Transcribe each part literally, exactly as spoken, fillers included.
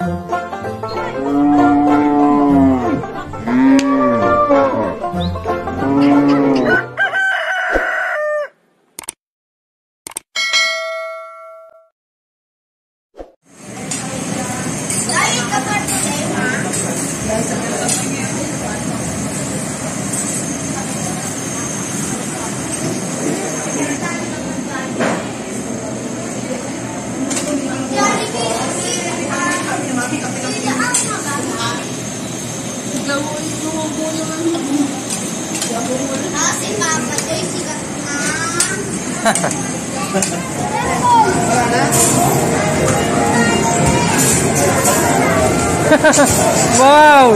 Wow.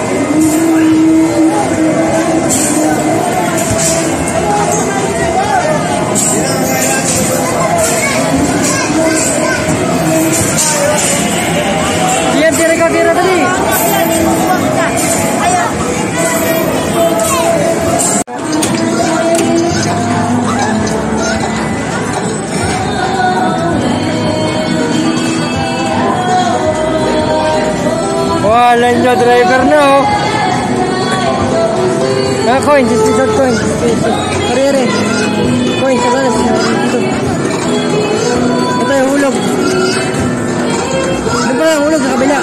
Dia tira kau tira tadi. Wala nyo driver na oh. Ah, coin, just dito coin. Ari, ari. Coin, sa balas. Dito. Ito yung hulog. Ano pa yung hulog sa kabila?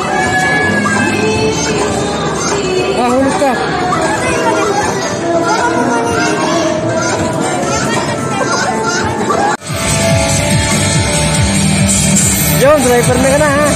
Ah, hulog ka. Yung driver na ka na ha.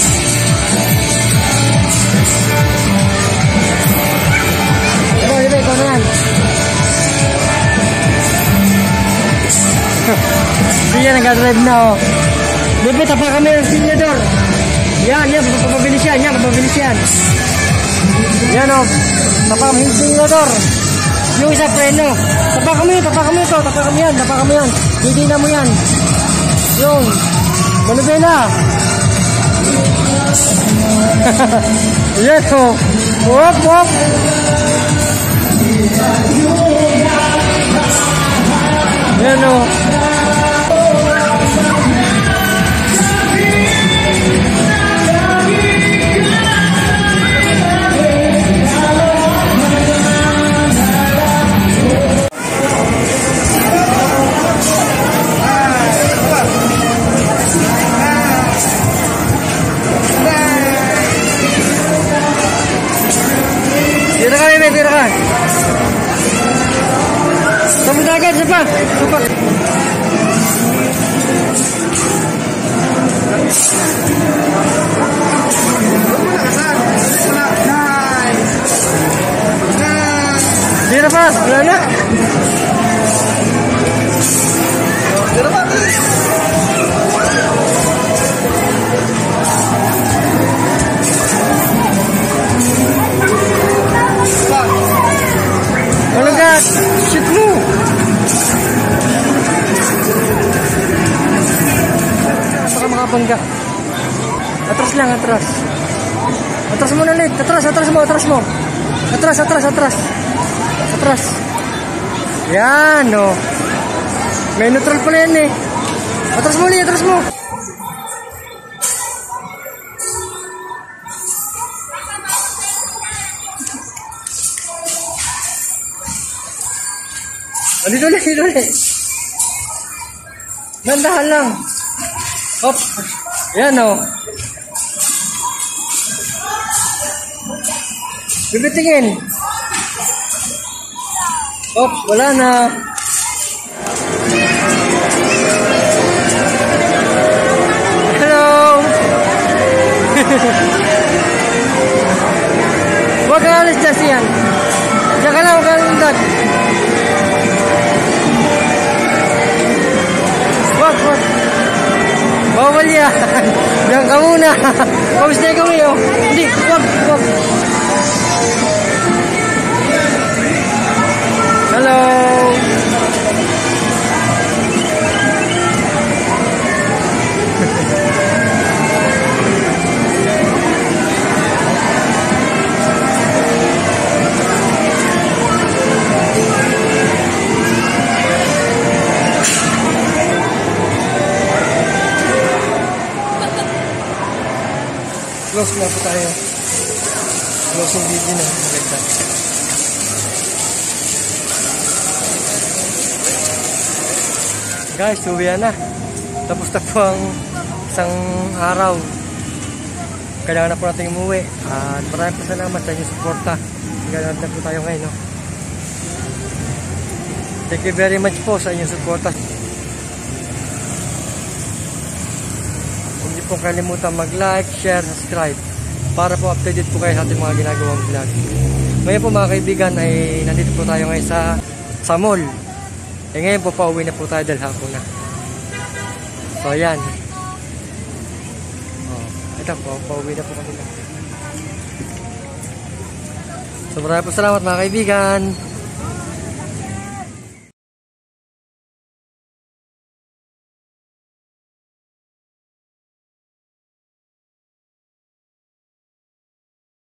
Dia nag-drive na oh. Bebe, tapa kami ng sinyador. Yan, yan, papabilis yan, yan, papabilis yan. Yan oh, tapa kami ng sinyador. Yung isa preno. Tapa kami, tapa kami ito, tapa kami yan, tapa kami yan. Hindi na mo yan. Yung, manubela. Yan oh, wop, wop. Yan oh. Tira ka, Ime, tira ka. Sabot agad, sapa. Sapa. Tira pa, wala na. Tira pa. Wala ka, shit mo. Baka makabangga. Atras lang, atras. Atras mo na ulit. Atras, atras mo, atras mo. Atras, atras, atras. Atras. Yan, o. Oh. May neutral pala yan eh. Atras mo ulit, atras mo. Dito ulit, dito ulit. Nandahan lang. Hop. Yan o. Oh. Bibitingin. Hop, wala na. Hello. Huwag ka alis dyan siyan. Diyan ka lang, huwag ka alindag. Wag, wag. Bawal yan. Diyan ka muna. Pag-stay kami, oh. Hindi, wag, wag. Hello. Close na po tayo. Closing video na. Maganda. Guys, uwi na. Tapos na po ang isang araw. Kailangan na po natin umuwi. At maraming po salamat sa inyong suporta. Kailangan na po tayo ngayon. No? Thank you very much po sa inyong suporta. Hindi po kalimutan mag-like, share, subscribe para po updated po kayo sa ating mga ginagawang vlog. Ngayon po mga kaibigan ay nandito po tayo ngayon sa, sa mall. Eh ngayon po pauwi na po tayo dahil hapon na. So ayan. Oh, ito po, pauwi na po kami na. So maraming po salamat mga kaibigan.